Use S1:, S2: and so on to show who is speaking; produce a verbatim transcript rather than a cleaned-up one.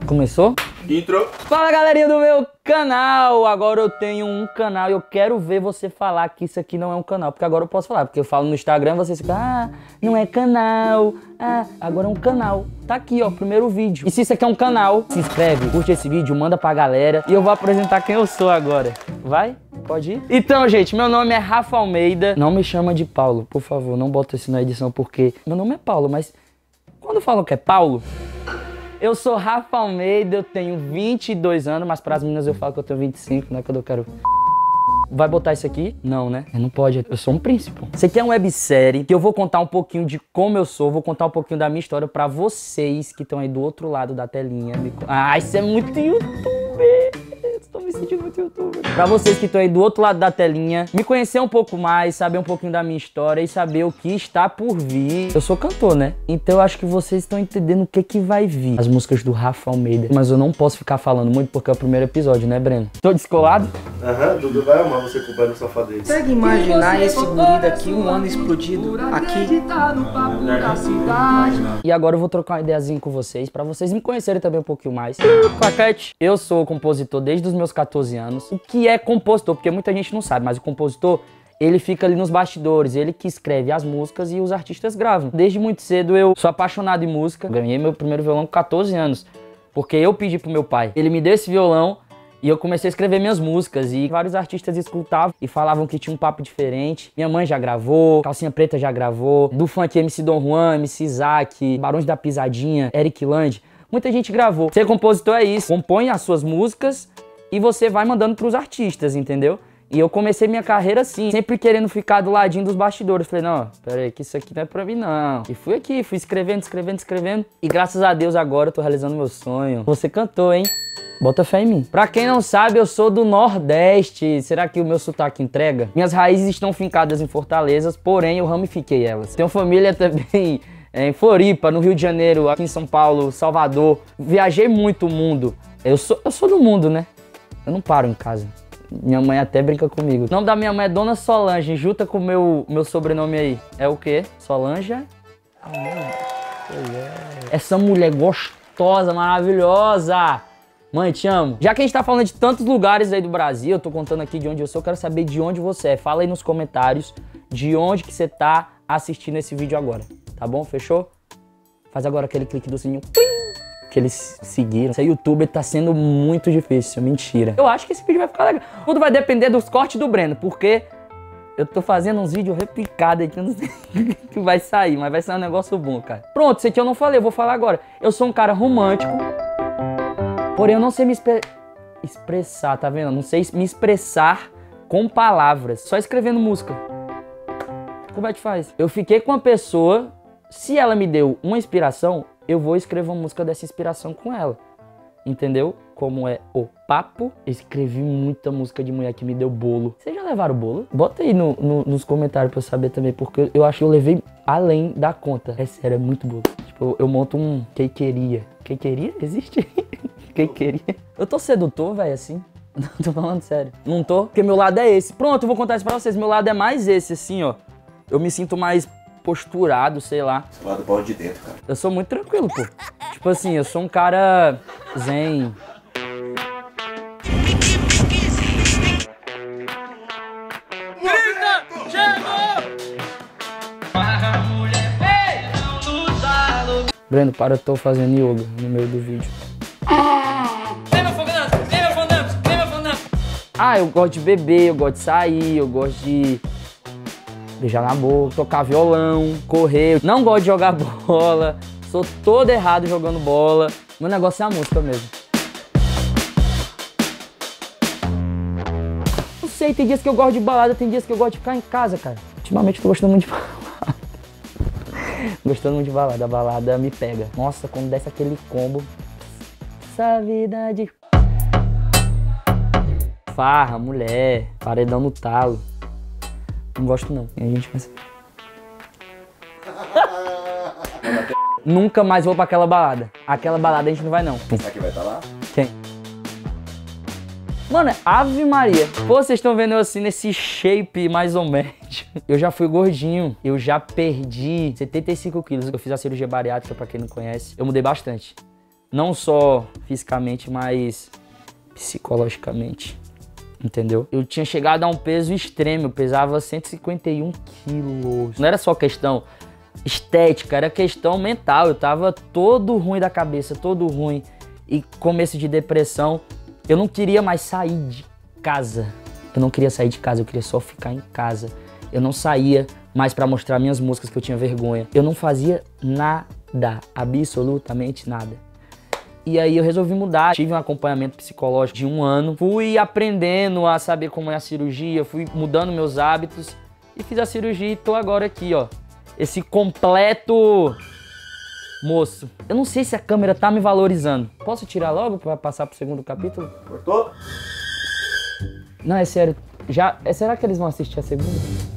S1: Começou?
S2: Intro.
S1: Fala, galerinha do meu canal! Agora eu tenho um canal e eu quero ver você falar que isso aqui não é um canal. Porque agora eu posso falar, porque eu falo no Instagram e vocês ficam, ah, não é canal. Ah, agora é um canal. Tá aqui, ó, primeiro vídeo. E se isso aqui é um canal, se inscreve, curte esse vídeo, manda pra galera. E eu vou apresentar quem eu sou agora. Vai? Pode ir? Então, gente, meu nome é Rafa Almeida. Não me chama de Paulo, por favor, não bota isso na edição, porque meu nome é Paulo, mas quando falam que é Paulo... Eu sou Rafa Almeida, eu tenho vinte e dois anos, mas para as meninas eu falo que eu tenho vinte e cinco, né? Quando eu quero... Vai botar isso aqui? Não, né? Não pode, eu sou um príncipe. Isso aqui é uma websérie que eu vou contar um pouquinho de como eu sou, vou contar um pouquinho da minha história para vocês que estão aí do outro lado da telinha. Ah, isso é muito youtuber! Estou me sentindo muito youtuber. Pra vocês que estão aí do outro lado da telinha, me conhecer um pouco mais, saber um pouquinho da minha história e saber o que está por vir. Eu sou cantor, né? Então eu acho que vocês estão entendendo o que que vai vir. As músicas do Rafa Almeida. Mas eu não posso ficar falando muito porque é o primeiro episódio, né, Breno? Tô descolado?
S2: Aham, uhum, Dudu vai amar você comprar no sofá dele.
S3: Consegue imaginar esse guri daqui um ano explodido aqui?
S1: E agora eu vou trocar uma ideiazinha com vocês, pra vocês me conhecerem também um pouquinho mais. Claquete, eu sou compositor desde os meus quatorze anos. O que é compositor? Porque muita gente não sabe, mas o compositor, ele fica ali nos bastidores, ele que escreve as músicas e os artistas gravam. Desde muito cedo eu sou apaixonado em música. Ganhei meu primeiro violão com quatorze anos, porque eu pedi pro meu pai. Ele me deu esse violão e eu comecei a escrever minhas músicas e vários artistas escutavam e falavam que tinha um papo diferente. Minha mãe já gravou, Calcinha Preta já gravou, do funk M C Dom Juan, M C Isaac, Barões da Pisadinha, Eric Land. Muita gente gravou. Ser compositor é isso, compõe as suas músicas e você vai mandando pros artistas, entendeu? E eu comecei minha carreira assim, sempre querendo ficar do ladinho dos bastidores. Falei, não, pera aí, que isso aqui não é pra mim, não. E fui aqui, fui escrevendo, escrevendo, escrevendo. E graças a Deus agora eu tô realizando meu sonho. Você cantou, hein? Bota fé em mim. Pra quem não sabe, eu sou do Nordeste. Será que o meu sotaque entrega? Minhas raízes estão fincadas em Fortaleza, porém eu ramifiquei elas. Tenho família também em Floripa, no Rio de Janeiro, aqui em São Paulo, Salvador. Viajei muito o mundo. Eu sou, eu sou do mundo, né? Eu não paro em casa. Minha mãe até brinca comigo. O nome da minha mãe é Dona Solange. Junta com o meu, meu sobrenome aí. É o quê? Solange? Ah, essa mulher gostosa, maravilhosa. Mãe, te amo. Já que a gente tá falando de tantos lugares aí do Brasil, eu tô contando aqui de onde eu sou, eu quero saber de onde você é. Fala aí nos comentários de onde que você tá assistindo esse vídeo agora. Tá bom? Fechou? Faz agora aquele clique do sininho. Que eles seguiram. Ser youtuber tá sendo muito difícil, mentira. Eu acho que esse vídeo vai ficar legal. Tudo vai depender dos cortes do Breno, porque eu tô fazendo uns vídeos replicados aí que eu não sei o que vai sair, mas vai sair um negócio bom, cara. Pronto, isso aqui eu não falei, eu vou falar agora. Eu sou um cara romântico, porém eu não sei me exp expressar, tá vendo? Eu não sei me expressar com palavras, só escrevendo música. Como é que faz? Eu fiquei com uma pessoa, se ela me deu uma inspiração, eu vou escrever uma música dessa inspiração com ela. Entendeu? Como é o papo. Escrevi muita música de mulher que me deu bolo. Vocês já levaram bolo? Bota aí no, no, nos comentários pra eu saber também, porque eu acho que eu levei além da conta. É sério, é muito bolo. Tipo, eu, eu monto um quequeria. Quequeria? Existe? Quequeria. Eu tô sedutor, velho, assim. Não tô falando sério. Não tô? Porque meu lado é esse. Pronto, eu vou contar isso pra vocês. Meu lado é mais esse, assim, ó. Eu me sinto mais posturado, sei lá.
S2: Esse lado bom de dentro, cara.
S1: Eu sou muito tranquilo, pô. Tipo assim, eu sou um cara zen. Breno, para, eu tô fazendo yoga no meio do vídeo. Ah, eu gosto de beber, eu gosto de sair, eu gosto de beijar na boca, tocar violão, correr. Não gosto de jogar bola, sou todo errado jogando bola. Meu negócio é a música mesmo. Não sei, tem dias que eu gosto de balada, tem dias que eu gosto de ficar em casa, cara. Ultimamente eu tô gostando muito de balada. Gostando muito de balada, a balada me pega. Nossa, quando desce aquele combo. Essa vida de farra, mulher, paredão no talo. Não gosto não. E a gente pensa... Nunca mais vou pra aquela balada. Aquela balada a gente não vai não.
S2: Será que vai estar lá?
S1: Quem? Mano, Ave Maria. Pô, vocês estão vendo eu assim nesse shape mais ou menos. Eu já fui gordinho. Eu já perdi setenta e cinco quilos. Eu fiz a cirurgia bariátrica, pra quem não conhece. Eu mudei bastante. Não só fisicamente, mas psicologicamente. Entendeu? Eu tinha chegado a um peso extremo, eu pesava cento e cinquenta e um quilos. Não era só questão estética, era questão mental. Eu tava todo ruim da cabeça, todo ruim. E começo de depressão, eu não queria mais sair de casa. Eu não queria sair de casa, eu queria só ficar em casa. Eu não saía mais pra mostrar minhas músicas, que eu tinha vergonha. Eu não fazia nada, absolutamente nada. E aí eu resolvi mudar, tive um acompanhamento psicológico de um ano. Fui aprendendo a saber como é a cirurgia, fui mudando meus hábitos e fiz a cirurgia e tô agora aqui, ó. Esse completo moço. Eu não sei se a câmera tá me valorizando. Posso tirar logo pra passar pro segundo capítulo?
S2: Cortou?
S1: Não, é sério. Já, é, será que eles vão assistir a segunda?